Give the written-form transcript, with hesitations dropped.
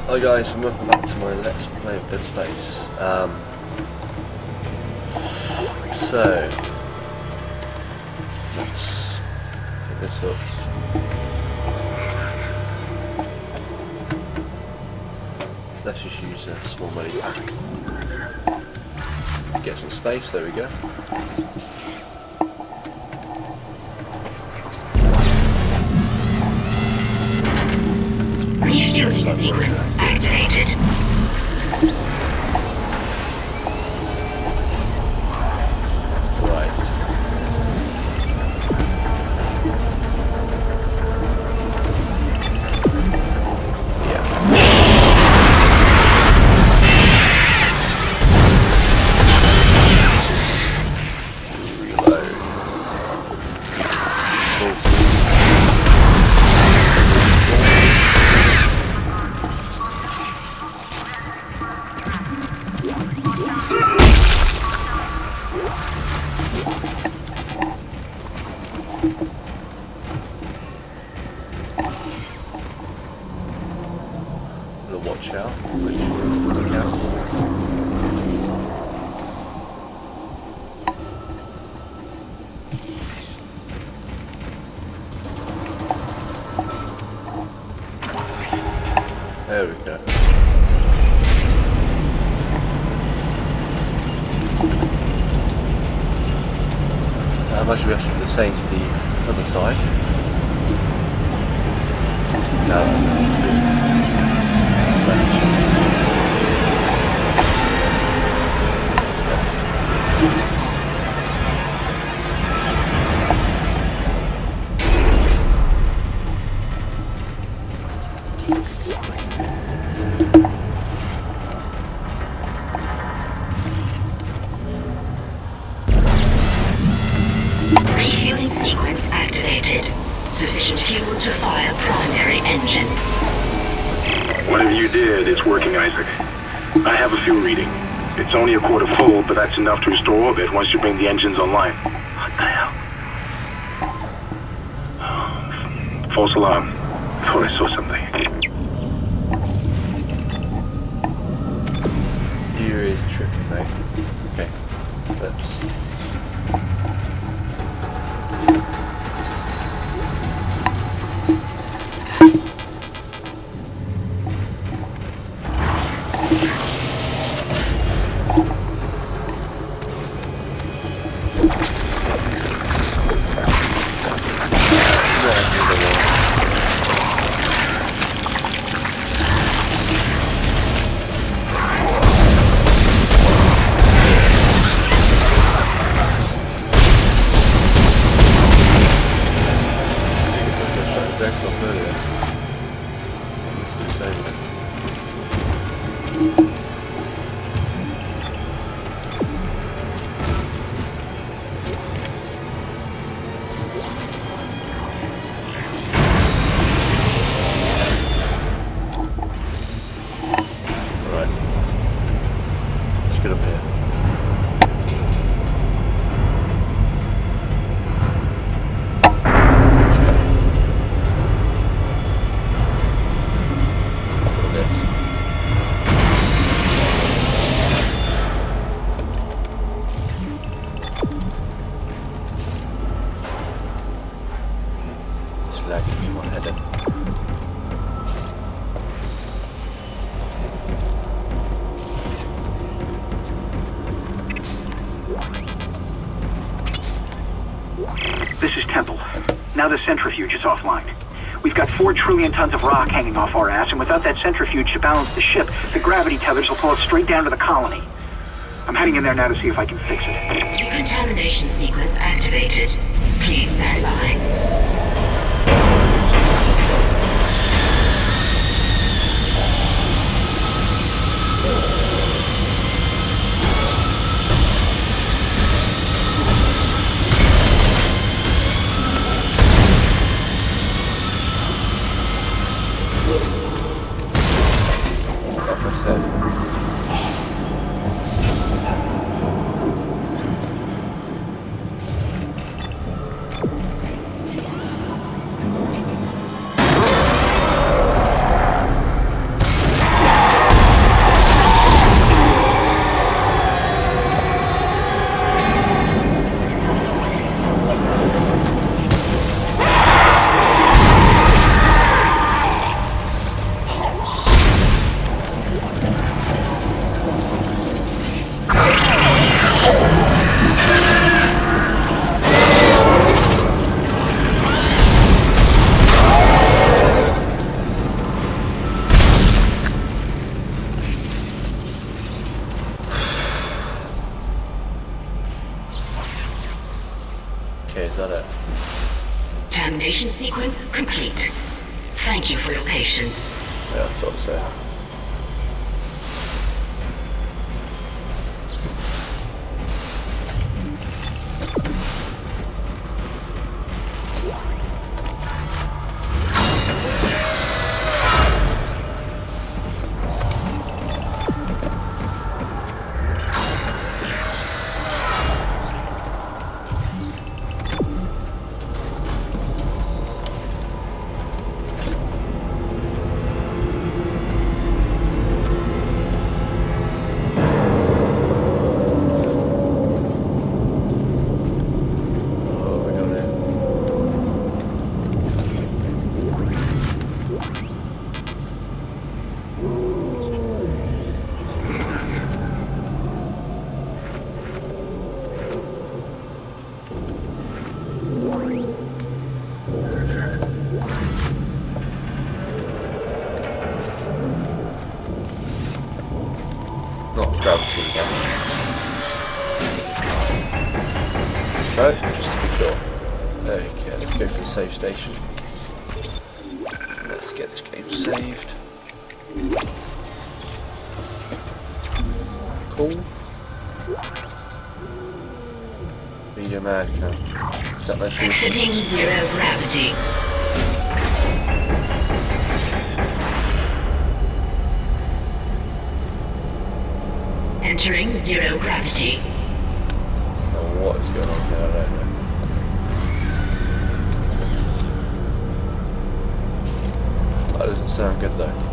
Hi guys, and welcome back to my Let's Play of Dead Space. So let's pick this up. Let's just use a small money pack. Get some space, there we go. Refueling sequence activated. Right. Yeah. Reload. Watch out, make sure it's look out. There we go. How much do we have to do the same to the other side? No. Refueling sequence activated. Sufficient fuel to fire primary engine. Whatever you did, it's working, Isaac. I have a fuel reading. It's only a quarter full, but that's enough to restore orbit once you bring the engines online. What the hell? False alarm. Thought I saw something. Here is tricky, mate. Okay. Let's... Get up here. Just relax my head in. This is Temple. Now the centrifuge is offline. We've got 4 trillion tons of rock hanging off our ass, and without that centrifuge to balance the ship, the gravity tethers will pull us straight down to the colony. I'm heading in there now to see if I can fix it. Decontamination sequence activated. Please stand by. Like I said. that it? Termination sequence complete. Thank you for your patience. Yeah, I thought so. Not gravity again. So, just to be sure. Okay, let's go for the save station. Let's get this game saved. Cool. Medium ad cam. Is that my Exiting zero gravity. Entering zero gravity. Oh, what is going on here? I don't know. That doesn't sound good though.